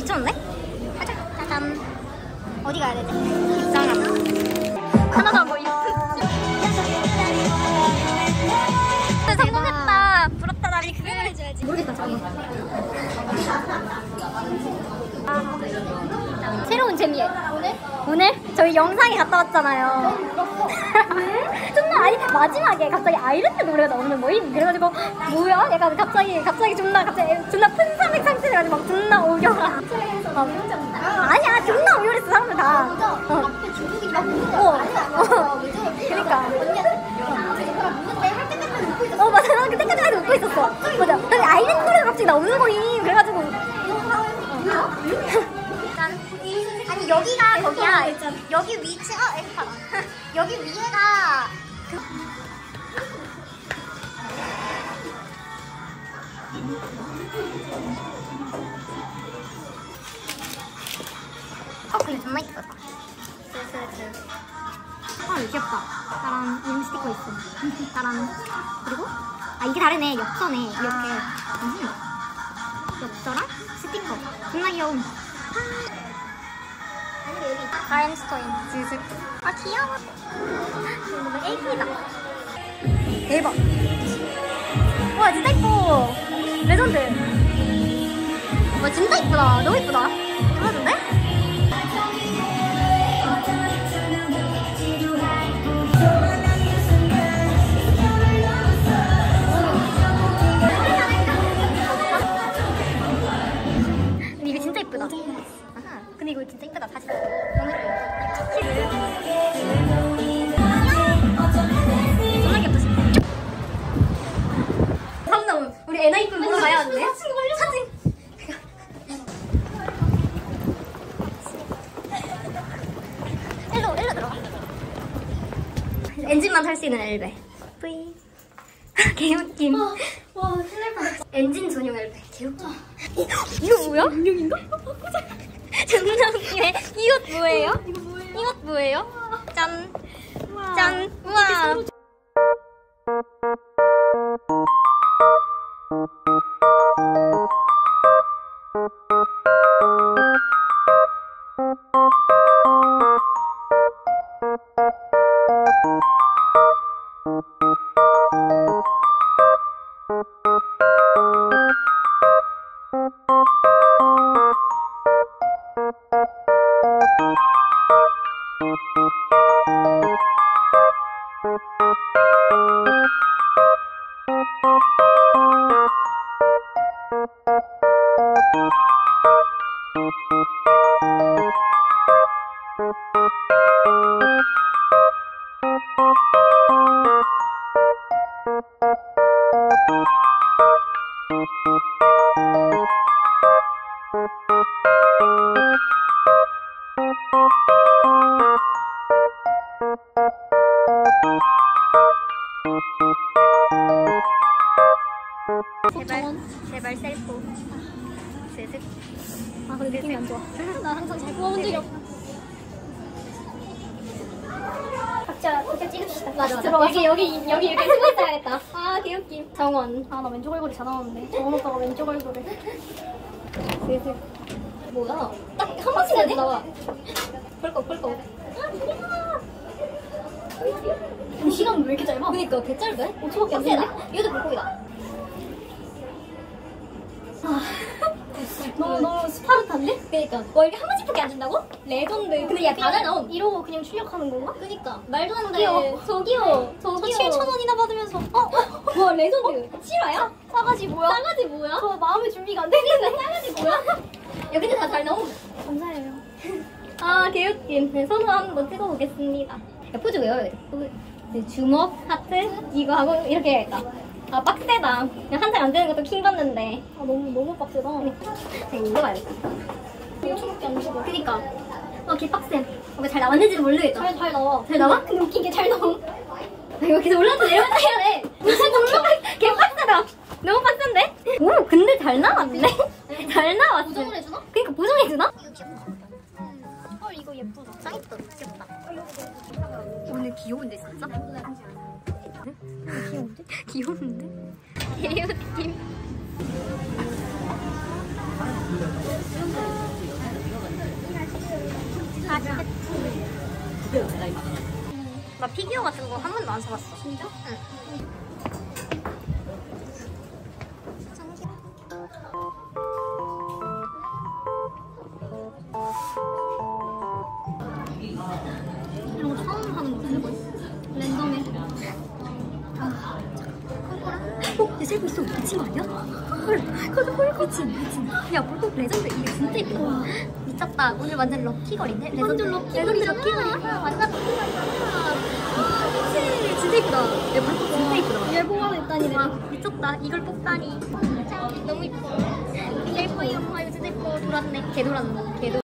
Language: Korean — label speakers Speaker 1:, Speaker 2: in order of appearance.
Speaker 1: 괜찮은데? 가자. 짜잔. 어디 가야 되지? 입장하자. 하나도 안 보임. 성공했다. 부럽다. 나리 그거 해줘야지. 모르겠다. 잠깐만. 새로운 재미에 오늘 저희 영상에 갔다 왔잖아요. 왜? 존나 아니 마지막에 갑자기 아일랜드 노래가 나오는 거임. 그래가지고 뭐야? 약간 갑자기 존나 푼사맥 상태돼가지고 막 존나 오겨라. 아니야 존나 오열했어 사람들 다.
Speaker 2: 앞에 중국이 막 웃는 거
Speaker 1: 그니까.
Speaker 2: 웃는데 할 때까지 웃고 있었어.
Speaker 1: 맞아 나 그때까지 웃고 있었어. 맞아. 근데 아일랜드 노래가 갑자기 나오는 거임. 그래가지고 아니 여기가 거기야. 여기 위치 에스파다. 여기 위에가 근데 정말 이쁘다. 귀엽다. 따란 이름 스티커 있어. 따란. 그리고 이게 다르네. 엽서네. 이렇게 엽서랑 스티커. 정말 귀여움. 라인스토인 즈슥. 귀여워. 너무 애기다. 대박. 와 진짜 이뻐. 레전드. 와 진짜 이쁘다. 너무 이쁘다. 좋아졌네? 근데 이거 진짜 이쁘다. 근데 이거 진짜 이쁘다 사실. 정말 귀엽다 진짜. 사진 나오면 우리 애나 이쁜 보러 가야 하는데. 사진. 일로 들어가. 엔진만 탈 수 있는 엘베. 뿌이. 개웃김.
Speaker 2: 와 신날 뻔했어.
Speaker 1: 엔진 전용 엘베. 개웃김. 이거 뭐야? 인형인가? 존나 웃기네. 이것 뭐예요? 이것 뭐예요? 짠. 짠. 우와. 제발 셀프. 슥슥. 근데 느낌이 안 좋아. 나 항상 잘 구워본 적이 없어. 각자 찍읍시다. 맞아. 들어가. 여기 이렇게 쓰고 있어야겠다. 개웃김. 정원. 나 왼쪽 얼굴이 잘 나오는데. 정원 오빠가 왼쪽 얼굴을. 슥슥. 뭐야? 딱 한 번씩 안 나와. 펄꺽. 시간 왜 이렇게 짧아? 그니까 개 짧네? 5초밖에 안 되는데? 이것도 불고기다. 너무 스파르타인데? 그니까 이렇게 한 번씩밖에 안 준다고? 레전드. 근데 야 다들 나옴. 이러고 그냥 출력하는 건가? 그니까 말도 안 돼. 저기요. 저 7,000원이나 받으면서 와 레전드. 실화야? 싸가지 뭐야? 저 마음의 준비가 안 되는데 싸가지 뭐야? 야 근데 다 잘 나옴. 감사해요. 개웃김. 네, 선우 한번 찍어보겠습니다. 야 포즈 외워야 돼. 주먹, 하트, 이거 하고 이렇게 해야겠다. 빡세다. 그냥 한 장 안 되는 것도 킹 받는데. 너무 빡세다. 이거 봐야겠다. 5초밖에 안 주고. 그니까. 개 빡세. 잘 나왔는지는 모르겠다. 잘 나와. 잘 나와? 근데 웃긴 게 잘 나와. 이거 계속 올라서 내려갔다 해야 돼. 개 빡세다. 너무 빡센데? 오, 근데 잘 나왔네. 잘 나왔어.
Speaker 2: 보정을 해주나?
Speaker 1: 그니까 보정해주나?
Speaker 2: 이거 귀엽다. 이거 예쁘다.
Speaker 1: 짱이쁘다. 귀엽다. 오늘 귀여운데 진짜? 귀여운데? 귀여운데? 개웃김. 피규어 같은 거 한 번도 안 사봤어. 진짜? 응. 이런 거 처음 하는 거 같은데? 랜덤에. 아, 내 셀프 있어. 미친 거 아니야? 헐, 미친. 야, 볼콕 레전드 이게 진짜 예쁘다. 미쳤다. 오늘 완전 럭키걸인데? 레전드 럭키걸이잖아. 완전 럭키걸이잖아. 그치? 진짜 예쁘다. 야, 볼콕 진짜 예쁘다.
Speaker 2: 예보가 있다니.
Speaker 1: 와, 미쳤다. 이걸 뽑다니. 너무 예뻐. 예뻐요. 아, 이거 진짜 예뻐. 돌았네. 개 돌았네.